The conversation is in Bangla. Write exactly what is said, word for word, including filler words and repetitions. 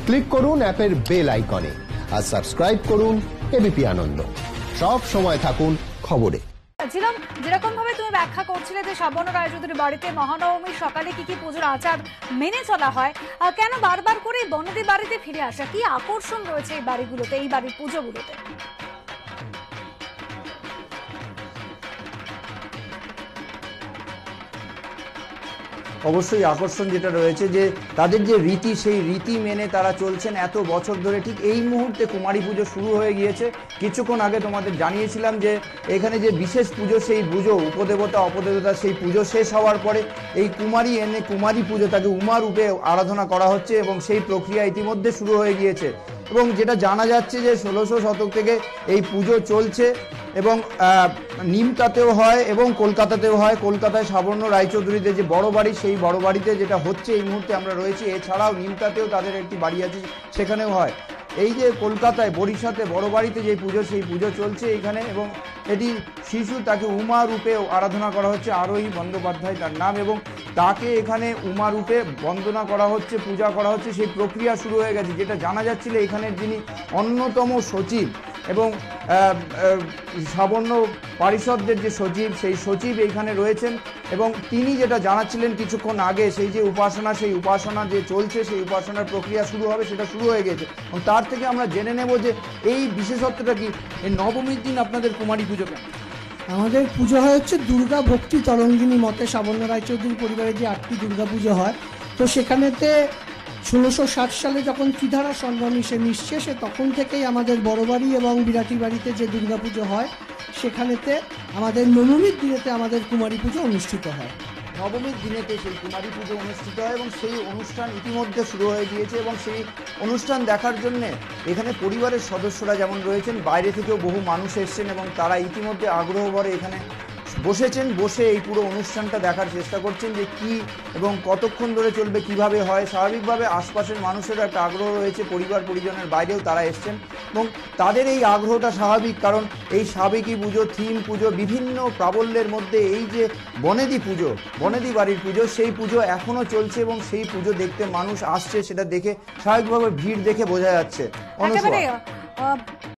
ক্লিক করুন অ্যাপের বেল আইকনে আর সাবস্ক্রাইব করুন এবিপি আনন্দ। সব সময় থাকুন খবরে। ছিলাম যেরকম ভাবে তুমি ব্যাখ্যা করছিলে যে সাবর্ণ রায়চৌধুরীর বাড়িতে মহানবমীর সকালে কি কি পুজোর আচার মেনে চলা হয়, কেন বারবার করে বনেদি বাড়িতে ফিরে আসা, কি আকর্ষণ রয়েছে এই বাড়িগুলোতে, এই বাড়ির পুজোগুলোতে? অবশ্যই আকর্ষণ যেটা রয়েছে যে তাদের যে রীতি, সেই রীতি মেনে তারা চলছেন এত বছর ধরে। ঠিক এই মুহূর্তে কুমারী পুজো শুরু হয়ে গিয়েছে। কিছুক্ষণ আগে তোমাদের জানিয়েছিলাম যে এখানে যে বিশেষ পুজো, সেই পুজো উপদেবতা অপদেবতা সেই পুজো শেষ হওয়ার পরে এই কুমারী এনে কুমারী পুজো, তাকে উমা রূপে আরাধনা করা হচ্ছে এবং সেই প্রক্রিয়া ইতিমধ্যে শুরু হয়ে গিয়েছে। এবং যেটা জানা যাচ্ছে যে ষোলোশো শতক থেকে এই পুজো চলছে এবং নিমতাতেও হয় এবং কলকাতাতেও হয়। কলকাতায় সাবর্ণ রায়চৌধুরীদের যে বড় বাড়ি, সেই বড় বাড়িতে যেটা হচ্ছে এই মুহূর্তে আমরা রয়েছি। এছাড়াও নিমতাতেও তাদের একটি বাড়ি আছে, সেখানেও হয়। এই যে কলকাতায় বরিশাতে বড় বাড়িতে যে পুজো, সেই পুজো চলছে এইখানে এবং এটি শিশু, তাকে উমা রূপে আরাধনা করা হচ্ছে। আরোহী বন্দ্যোপাধ্যায় তার নাম, এবং তাকে এখানে উমা রূপে বন্দনা করা হচ্ছে, পূজা করা হচ্ছে। সেই প্রক্রিয়া শুরু হয়ে গেছে। যেটা জানা যাচ্ছিল এখানের যিনি অন্যতম সচিব এবং সাবর্ণ পারিষদদের যে সচিব, সেই সচিব এইখানে রয়েছেন এবং তিনি যেটা জানাচ্ছিলেন কিছুক্ষণ আগে, সেই যে উপাসনা, সেই উপাসনা যে চলছে, সেই উপাসনার প্রক্রিয়া শুরু হবে, সেটা শুরু হয়ে গেছে। এবং তার থেকে আমরা জেনে নেব যে এই বিশেষত্বটা কি। এই নবমীর দিন আপনাদের কুমারী পুজো কেন? আমাদের পুজো হয় হচ্ছে দুর্গা ভক্তি তরঙ্গিনী মতে সাবর্ণ রায়চৌধুরী পরিবারে যে আটটি দুর্গা পুজো হয়, তো সেখানেতে ষোলোশো ষাট সালে যখন ত্রিধারা সংগ্রামী সে নিঃশেষে, তখন থেকেই আমাদের বড় বাড়ি এবং বিরাটি বাড়িতে যে দুর্গা পুজো হয়, সেখানেতে আমাদের নবমীর দিনেতে আমাদের কুমারী পুজো অনুষ্ঠিত হয়। নবমীর দিনেতে সেই কুমারী পুজো অনুষ্ঠিত হয় এবং সেই অনুষ্ঠান ইতিমধ্যে শুরু হয়ে গিয়েছে। এবং সেই অনুষ্ঠান দেখার জন্য এখানে পরিবারের সদস্যরা যেমন রয়েছেন, বাইরে থেকেও বহু মানুষ এসছেন এবং তারা ইতিমধ্যে আগ্রহ ভরে এখানে বসেছেন। বসে এই পুরো অনুষ্ঠানটা দেখার চেষ্টা করছেন যে কি এবং কতক্ষণ ধরে চলবে, কিভাবে হয়। স্বাভাবিকভাবে আশপাশের মানুষেরও একটা আগ্রহ রয়েছে, পরিবার পরিজনের বাইরেও তারা এসছেন এবং তাদের এই আগ্রহটা স্বাভাবিক। কারণ এই সাবেকি পুজো, থিম পুজো, বিভিন্ন প্রাবল্যের মধ্যে এই যে বনেদি পুজো, বনেদি বাড়ির পুজো, সেই পুজো এখনও চলছে এবং সেই পুজো দেখতে মানুষ আসছে। সেটা দেখে স্বাভাবিকভাবে ভিড় দেখে বোঝা যাচ্ছে। অনুষ্কা।